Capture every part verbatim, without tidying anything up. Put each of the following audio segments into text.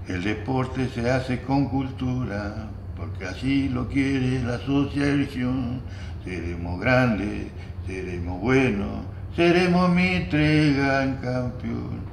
El deporte se hace con cultura, porque así lo quiere la asociación. Seremos grandes, seremos buenos, seremos Mitre gran campeón.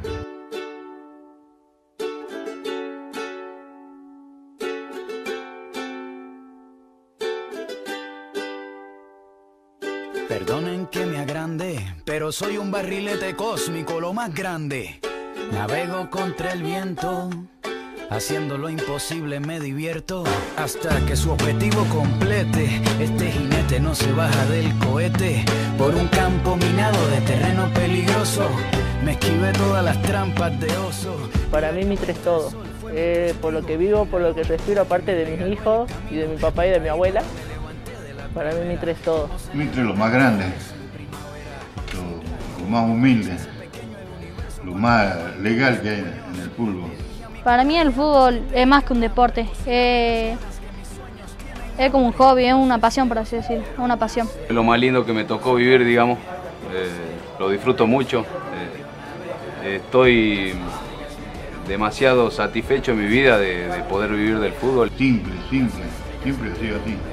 Perdonen que me agrande, pero soy un barrilete cósmico, lo más grande. Navego contra el viento, haciendo lo imposible me divierto, hasta que su objetivo complete. Este jinete no se baja del cohete, por un campo minado de terreno peligroso, me esquivé todas las trampas de oso. Para mí Mitre es todo, eh, por lo que vivo, por lo que respiro, aparte de mis hijos y de mi papá y de mi abuela. Para mí Mitre es todo. Mitre es lo más grande, lo, lo más humilde, lo más legal que hay en el fútbol. Para mí el fútbol es más que un deporte, eh, es como un hobby, es una pasión, por así decirlo, una pasión. Es lo más lindo que me tocó vivir, digamos, eh, lo disfruto mucho, eh, estoy demasiado satisfecho en mi vida de, de poder vivir del fútbol. Simple, simple, siempre ha sido así.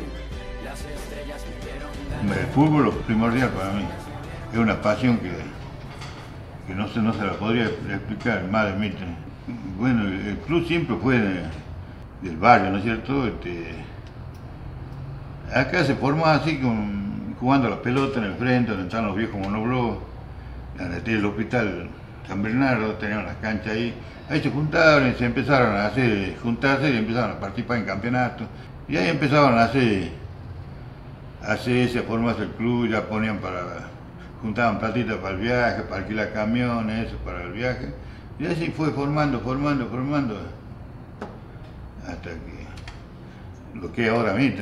El fútbol es primordial para mí, es una pasión que, que no, se, no se la podría explicar más de Mitre. Bueno, el club siempre fue de, del barrio, ¿no es cierto? Este, acá se formó así, con, jugando la pelota en el frente, donde están los viejos monoblocks, en el hospital San Bernardo, tenían las canchas ahí. Ahí se juntaron y se empezaron a hacer, juntarse y empezaron a participar en campeonatos. Y ahí empezaron a hacer, a hacerse, a formarse el club, ya ponían para, juntaban platitas para el viaje, para alquilar camiones, eso, para el viaje. Y así fue formando, formando, formando, hasta que lo que es ahora Mitre.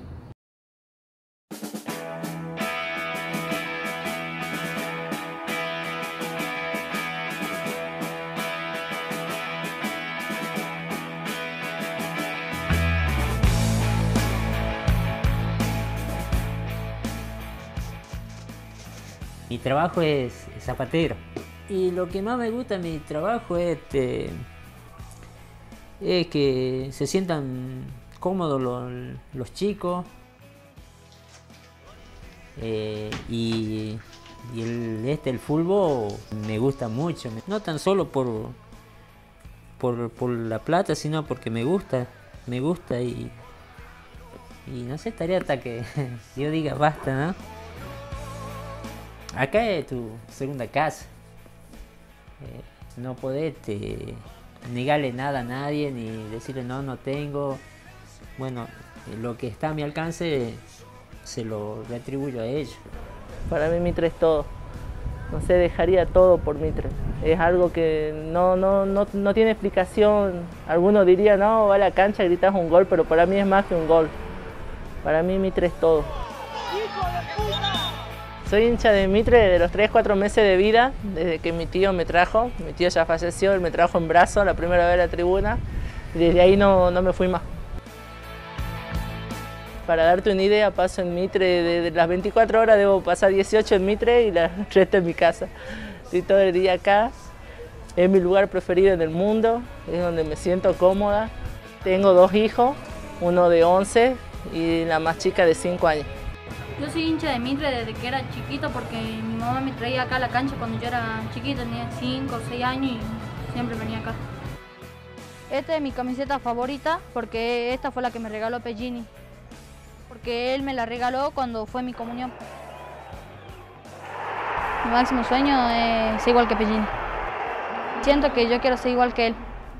Mi trabajo es zapatero. Y lo que más me gusta de mi trabajo es, este, es que se sientan cómodos los, los chicos. Eh, y y el, este, el fútbol me gusta mucho. No tan solo por, por, por la plata, sino porque me gusta. Me gusta y, y no sé, estaría hasta que yo diga basta, ¿no? Acá es tu segunda casa. Eh, no podés este, negarle nada a nadie, ni decirle no, no tengo. Bueno, eh, lo que está a mi alcance se lo retribuyo a ellos. Para mí Mitre es todo. No sé, dejaría todo por Mitre. Es algo que no, no, no, no tiene explicación. Algunos dirían, no, va a la cancha, gritas un gol, pero para mí es más que un gol. Para mí Mitre es todo. Soy hincha de Mitre de los tres, cuatro meses de vida, desde que mi tío me trajo. Mi tío ya falleció, él me trajo en brazos la primera vez a la tribuna. Y desde ahí no, no me fui más. Para darte una idea, paso en Mitre, de, de las veinticuatro horas debo pasar dieciocho en Mitre y la resto en mi casa. Estoy todo el día acá, es mi lugar preferido en el mundo, es donde me siento cómoda. Tengo dos hijos, uno de once y la más chica de cinco años. Yo soy hincha de Mitre desde que era chiquito porque mi mamá me traía acá a la cancha cuando yo era chiquita, tenía cinco o seis años y siempre venía acá. Esta es mi camiseta favorita porque esta fue la que me regaló Pellini. Porque él me la regaló cuando fue mi comunión. Mi máximo sueño es ser igual que Pellini. Siento que yo quiero ser igual que él.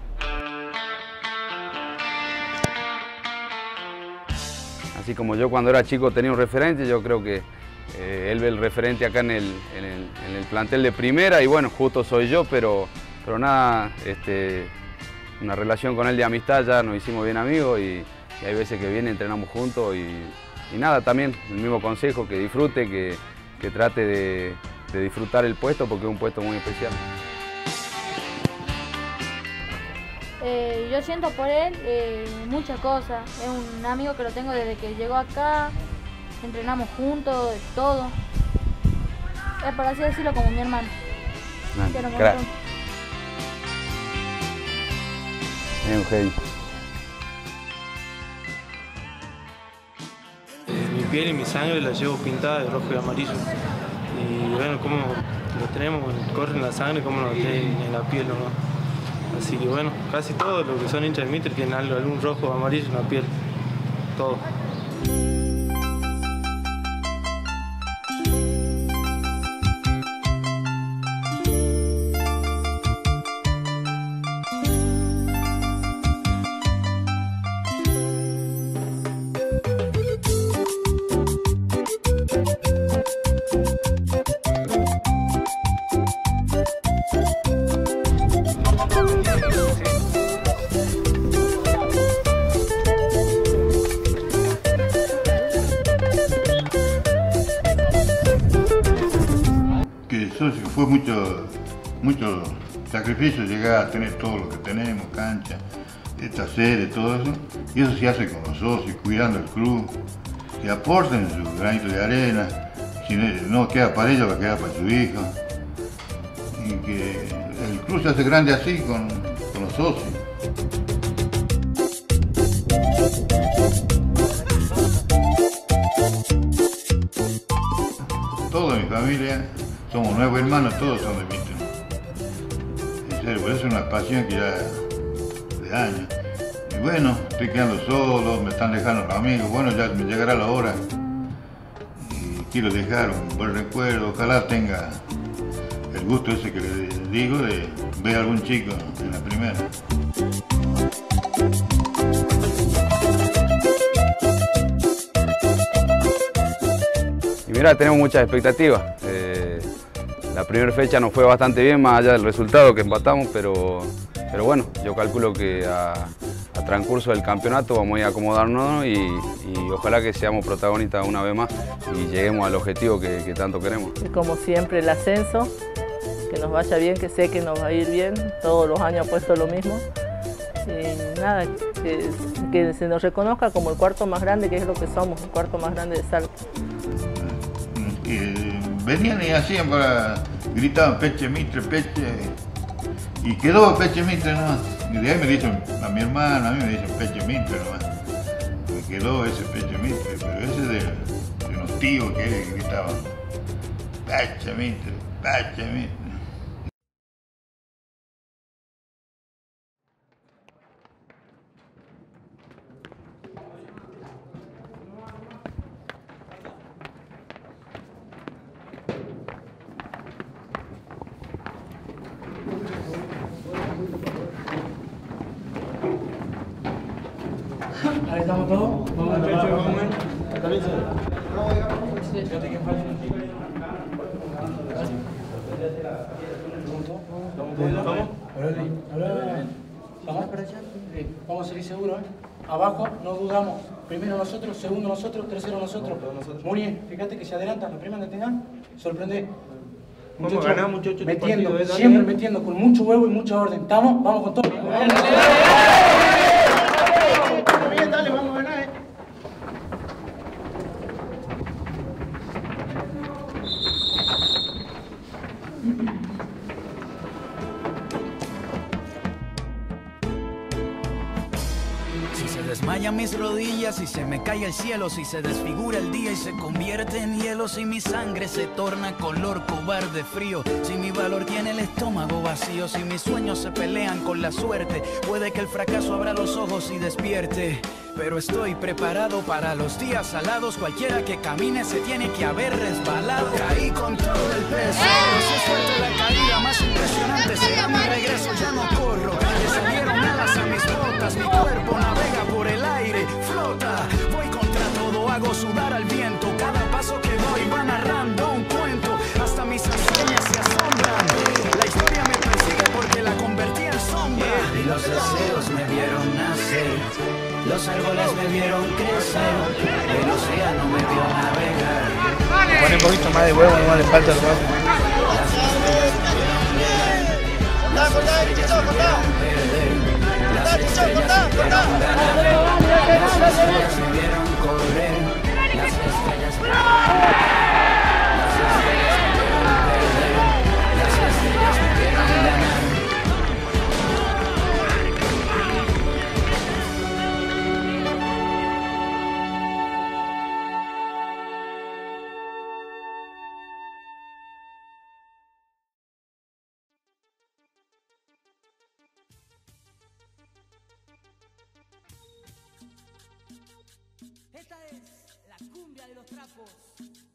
Así como yo cuando era chico tenía un referente, yo creo que eh, él ve el referente acá en el, en, el, en el plantel de primera y bueno, justo soy yo, pero, pero nada, este, una relación con él de amistad, ya nos hicimos bien amigos y, y hay veces que viene, entrenamos juntos y, y nada, también el mismo consejo, que disfrute, que, que trate de, de disfrutar el puesto porque es un puesto muy especial. Eh, yo siento por él eh, muchas cosas. Es un amigo que lo tengo desde que llegó acá, entrenamos juntos, todo. Es por así decirlo como mi hermano. Claro. Es un heavy. Eh, mi piel y mi sangre la llevo pintada de rojo y amarillo. Y bueno, como lo tenemos, corre en la sangre, como lo tiene en la piel, ¿no? Así que bueno, casi todos los que son hinchas de Mitre tienen algo, algún rojo o amarillo en la piel. Todo. Eso fue mucho, mucho sacrificio llegar a tener todo lo que tenemos, cancha, esta sede, todo eso. Y eso se hace con los socios, cuidando el club, que aporten su granito de arena. Si no queda para ellos, va a quedar para su hijo. Y que el club se hace grande así con, con los socios. Toda mi familia somos nueve hermanos, todos son de Mitre. En serio, por eso es una pasión que ya de años. Y bueno, estoy quedando solo, me están dejando los amigos, bueno, ya me llegará la hora. Y quiero dejar un buen recuerdo, ojalá tenga el gusto ese que les digo de ver a algún chico en la primera. Y mira, tenemos muchas expectativas. Eh, la primera fecha nos fue bastante bien, más allá del resultado que empatamos, pero, pero bueno, yo calculo que a, a transcurso del campeonato vamos a ir a acomodarnos y, y ojalá que seamos protagonistas una vez más y lleguemos al objetivo que, que tanto queremos. Y como siempre el ascenso, que nos vaya bien, que sé que nos va a ir bien, todos los años ha puesto lo mismo. Y nada, que, que se nos reconozca como el cuarto más grande, que es lo que somos, el cuarto más grande de Salta. Que venían y hacían para, gritaban Peche Mitre, Peche, y quedó Peche Mitre nomás. Y de ahí me dicen a mi hermana, a mí me dicen Peche Mitre nomás. Me quedó ese Peche Mitre, pero ese de, de los tíos que gritaban Peche Mitre, Peche Mitre. Ahí estamos todos. Vamos a ver, vamos a ver. También se fíjate que falta. Vamos para allá. Vamos a salir seguros. Abajo no dudamos. Primero nosotros, segundo nosotros, tercero nosotros. Muy bien. Fíjate que se adelantan. La primera que tengan, sorprende. Vamos a ganar, muchachos. Metiendo, partido, ¿eh? Siempre metiendo con mucho huevo y mucha orden. ¿Estamos? Vamos con todo. Bien, dale, vamos a ganar, eh. Si se desmayan mis rodillas, si se me cae el cielo, si se desfigura el día y se convierte en hielo, si mi sangre se torna color cobarde frío, si mi valor tiene el estómago vacío, si mis sueños se pelean con la suerte, puede que el fracaso abra los ojos y despierte. Pero estoy preparado para los días salados, cualquiera que camine se tiene que haber resbalado. Caí con todo el peso, no sé suerte la caída más impresionante, será mi regreso, ya no corro. Le salieron alas a mis botas, mi cuerpo navega por el aire, flota. Voy contra todo, hago sudar al viento, cada paso que doy va narrando un cuento, hasta mis hazañas se asombran. La historia me persigue porque la convertí en sombra. Y los deseos me vieron nacer, los árboles me vieron crecer, el océano me vio navegar. Pone un poquito más de huevo, no le falta el huevo. Las estrellas me vieron perder, las estrellas me vieron ganar, las estrellas me vieron correr, las estrellas me vieron ganar. Las estrellas me vieron perder, las estrellas me vieron ganar. Esta es la cumbia de los trapos.